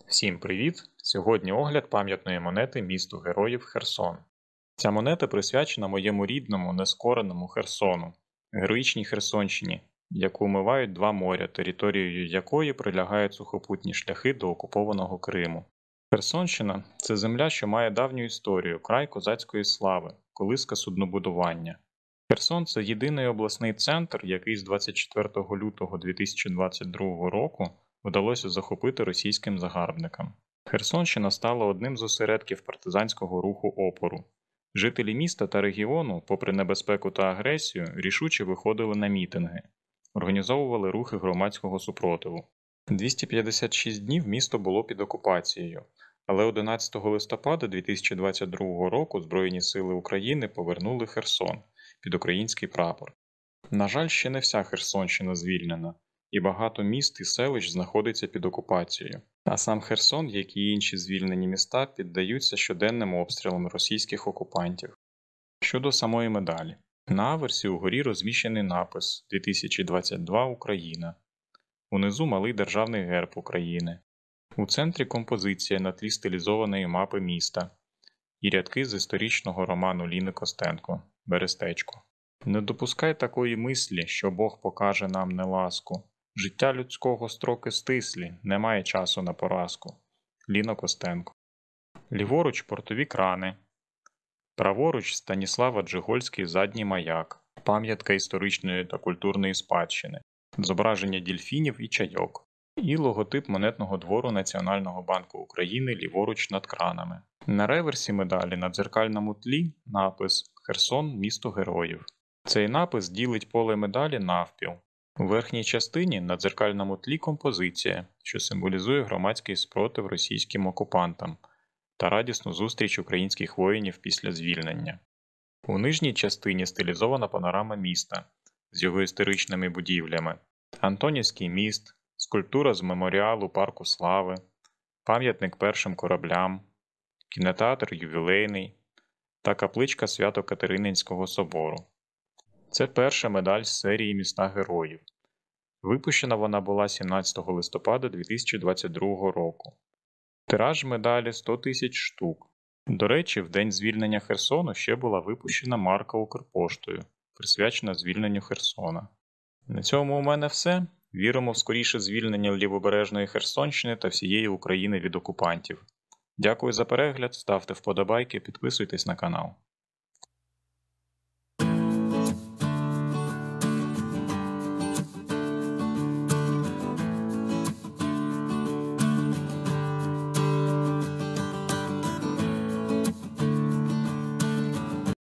Всім привіт! Сьогодні огляд пам'ятної монети місту Героїв Херсон. Ця монета присвячена моєму рідному, нескореному Херсону, героїчній Херсонщині, яку омивають два моря, територією якої прилягають сухопутні шляхи до окупованого Криму. Херсонщина – це земля, що має давню історію, край козацької слави, колиска суднобудування. Херсон – це єдиний обласний центр, який з 24 лютого 2022 року вдалося захопити російським загарбникам. Херсонщина стала одним з осередків партизанського руху опору. Жителі міста та регіону, попри небезпеку та агресію, рішуче виходили на мітинги, організовували рухи громадського супротиву. 256 днів місто було під окупацією, але 11 листопада 2022 року Збройні сили України повернули Херсон під український прапор. На жаль, ще не вся Херсонщина звільнена, і багато міст і селищ знаходиться під окупацією. А сам Херсон, як і інші звільнені міста, піддаються щоденним обстрілам російських окупантів. Щодо самої медалі. На аверсі угорі розміщений напис «2022 Україна». Унизу малий державний герб України. У центрі композиція на тлі стилізованої мапи міста і рядки з історичного роману Ліни Костенко «Берестечко». Не допускай такої мислі, що Бог покаже нам неласку. Життя людського строки стислі, немає часу на поразку. Ліна Костенко. Ліворуч портові крани. Праворуч Станіслав Аджигольський задній маяк. Пам'ятка історичної та культурної спадщини. Зображення дельфінів і чайок. І логотип монетного двору Національного банку України ліворуч над кранами. На реверсі медалі на дзеркальному тлі напис «Херсон – місто героїв». Цей напис ділить поле медалі навпіл. У верхній частині на дзеркальному тлі композиція, що символізує громадський спротив російським окупантам та радісну зустріч українських воїнів після звільнення. У нижній частині стилізована панорама міста з його історичними будівлями, Антонівський міст, скульптура з меморіалу Парку Слави, пам'ятник першим кораблям, кінотеатр ювілейний та капличка Свято-Катерининського собору. Це перша медаль з серії «Міста героїв». Випущена вона була 17 листопада 2022 року. Тираж медалі 100 тисяч штук. До речі, в день звільнення Херсону ще була випущена марка Укрпоштою, присвячена звільненню Херсона. На цьому у мене все. Віримо в скоріше звільнення лівобережної Херсонщини та всієї України від окупантів. Дякую за перегляд, ставте вподобайки, підписуйтесь на канал.